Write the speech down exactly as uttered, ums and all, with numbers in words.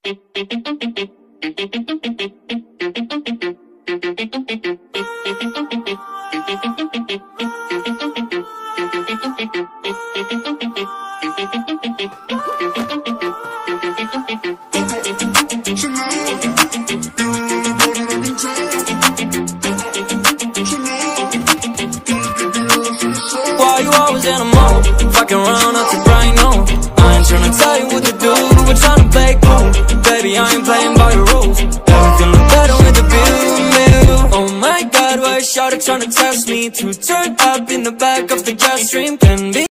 Why you always in a mode? Fucking around out to right now. I ain't tryna tell you what to do, we're tryna play cool. Baby, I ain't playing by your rules. Everything look better with the view. Oh my god, why is shawty tryna test me? To turn up in the back of the jet stream can be